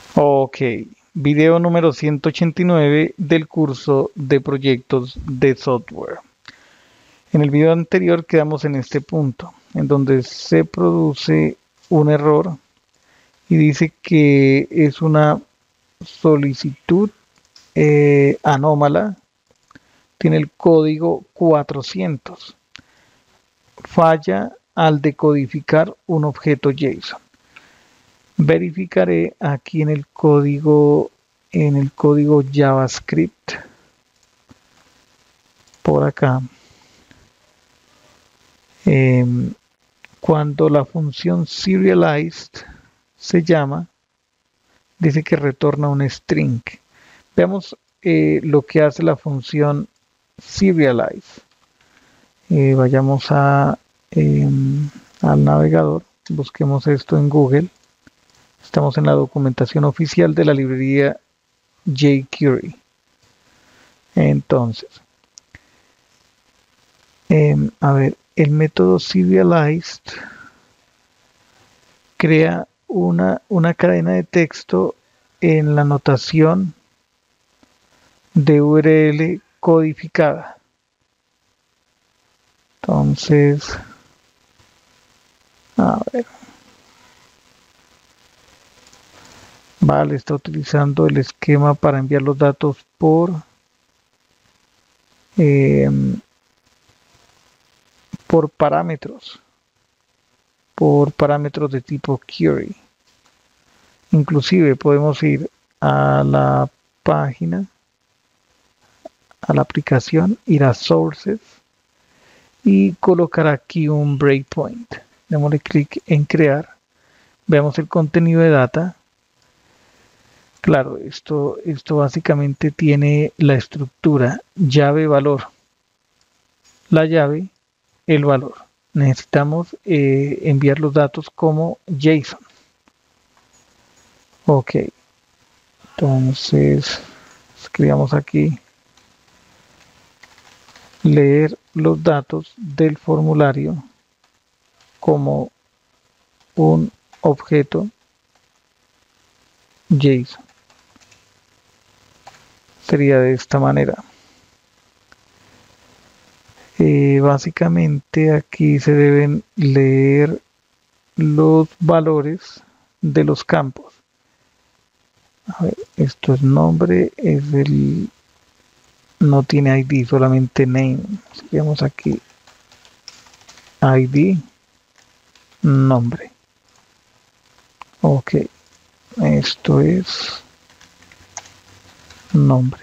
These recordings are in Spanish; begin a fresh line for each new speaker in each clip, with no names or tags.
Ok, video número 189 del curso de proyectos de software. En el video anterior quedamos en este punto, en donde se produce un error y dice que es una solicitud anómala, tiene el código 400, falla al decodificar un objeto JSON. Verificaré aquí en el código JavaScript, por acá, eh, cuando la función serialized se llama, dice que retorna un string. Veamos lo que hace la función serialize. Vayamos al navegador, busquemos esto en Google. Estamos en la documentación oficial de la librería jQuery. Entonces, a ver, el método serialized crea una cadena de texto en la notación de URL codificada. Entonces, a ver, vale, está utilizando el esquema para enviar los datos eh, por parámetros, de tipo query. Inclusive podemos ir a la página, a la aplicación, ir a sources y colocar aquí un breakpoint. Démosle clic en crear. Veamos el contenido de data. Claro, esto básicamente tiene la estructura llave valor. La llave, el valor. Necesitamos enviar los datos como JSON. Ok, entonces escribamos aquí leer los datos del formulario como un objeto JSON. Sería de esta manera. Básicamente aquí se deben leer los valores de los campos. A ver, esto es nombre, no tiene ID, solamente name. Escribimos aquí ID, nombre. Ok, esto es nombre.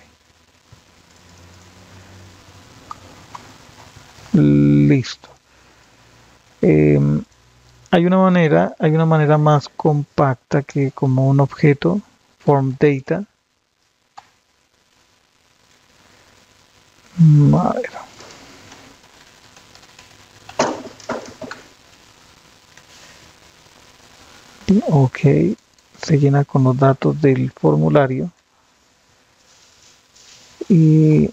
Listo. Eh, hay una manera más compacta que como un objeto, form data. A ver. Ok, se llena con los datos del formulario y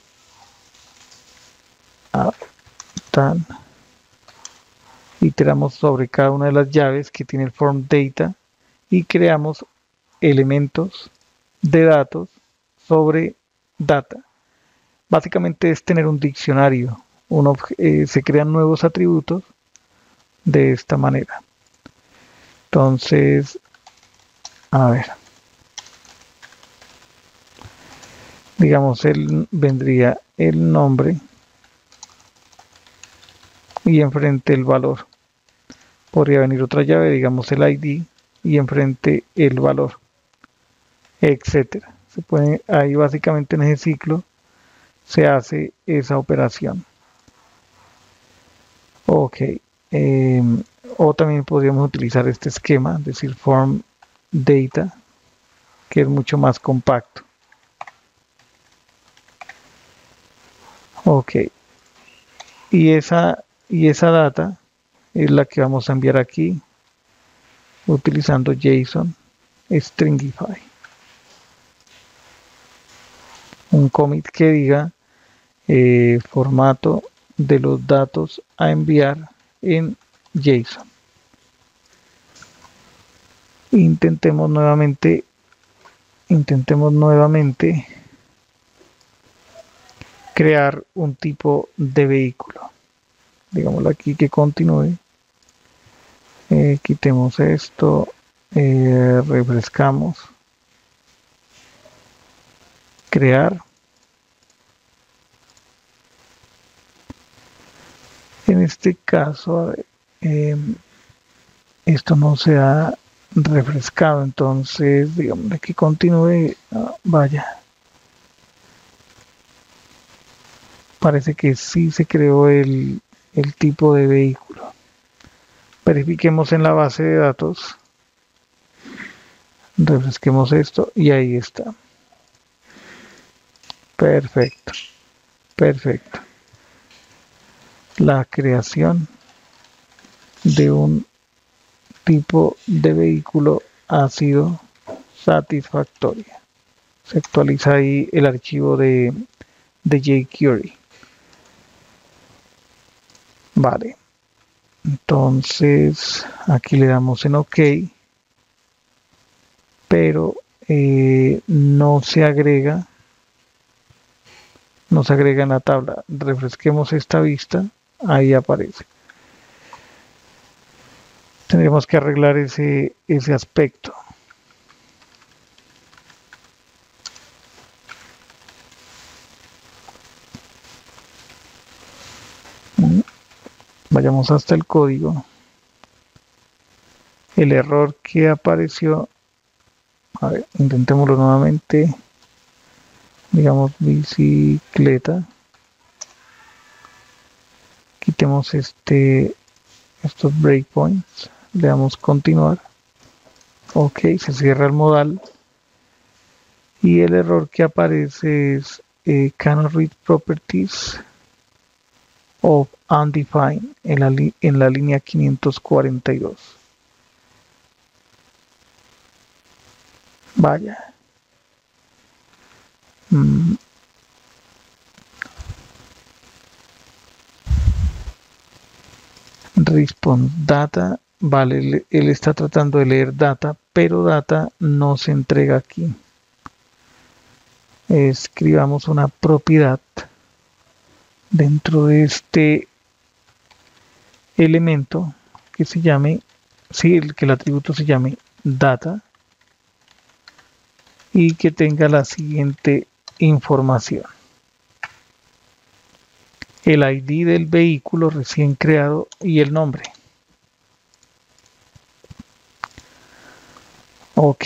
tan iteramos sobre cada una de las llaves que tiene el form data y creamos elementos de datos sobre data. Básicamente es tener un diccionario, se crean nuevos atributos de esta manera. Entonces, a ver, digamos, vendría el nombre y enfrente el valor. Podría venir otra llave, digamos el ID, y enfrente el valor, etcétera. Se puede, ahí básicamente en ese ciclo se hace esa operación. Ok. O también podríamos utilizar este esquema, es decir, form data, que es mucho más compacto. Ok. Y esa data es la que vamos a enviar aquí utilizando JSON Stringify. Un commit que diga formato de los datos a enviar en JSON. Intentemos nuevamente intentemos nuevamente crear un tipo de vehículo. Digámoslo aquí que continúe. Quitemos esto, refrescamos, crear. En este caso, a ver, esto no se ha refrescado, entonces digamos que continúe. Vaya, parece que sí se creó el tipo de vehículo. Verifiquemos en la base de datos, refresquemos esto y ahí está. Perfecto, perfecto. La creación de un tipo de vehículo ha sido satisfactoria. Se actualiza ahí el archivo de jQuery. Vale. Entonces aquí le damos en OK, pero no se agrega en la tabla. Refresquemos esta vista, ahí aparece. Tendremos que arreglar ese aspecto. Vayamos hasta el código. El error que apareció, a ver, intentémoslo nuevamente. Digamos bicicleta. Quitemos estos breakpoints. Le damos continuar. OK, se cierra el modal. Y el error que aparece es cannot read properties of undefined en la línea 542. Vaya. Response data. Vale, él está tratando de leer data, pero data no se entrega aquí. Escribamos una propiedad dentro de este elemento que se llame, sí, que el atributo se llame data y que tenga la siguiente información. El ID del vehículo recién creado y el nombre. OK.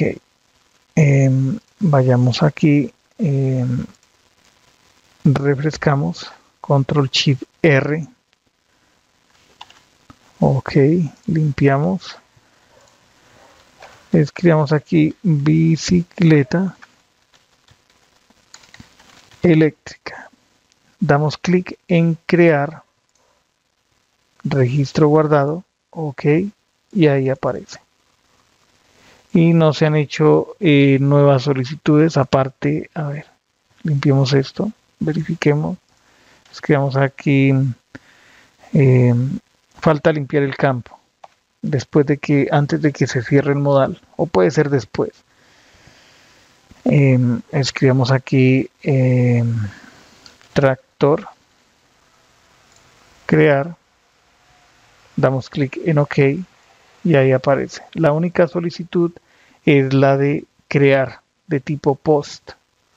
Vayamos aquí. Refrescamos. Control Shift R. OK. Limpiamos. Escribamos aquí bicicleta eléctrica. Damos clic en crear, registro guardado, OK, y ahí aparece. Y no se han hecho nuevas solicitudes, aparte, a ver, limpiemos esto, verifiquemos, escribamos aquí, falta limpiar el campo, antes de que se cierre el modal, o puede ser después. Escribamos aquí, tractor, crear, damos clic en OK y ahí aparece. La única solicitud es la de crear de tipo post.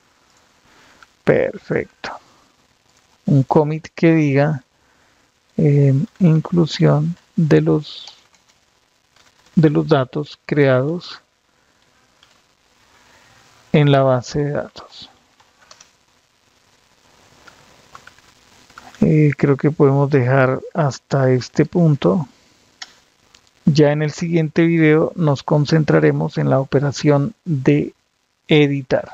Perfecto. Un commit que diga inclusión de los datos creados en la base de datos. Creo que podemos dejar hasta este punto. Ya en el siguiente video nos concentraremos en la operación de editar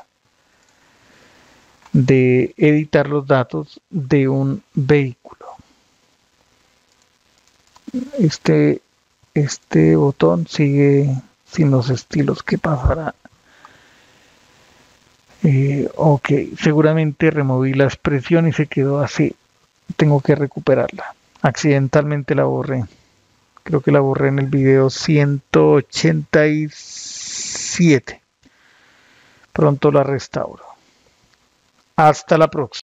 los datos de un vehículo. Este botón sigue sin los estilos. ¿Qué pasará? OK, seguramente removí la expresión y se quedó así. Tengo que recuperarla. Accidentalmente la borré. Creo que la borré en el video 187. pronto la restauro. Hasta la próxima.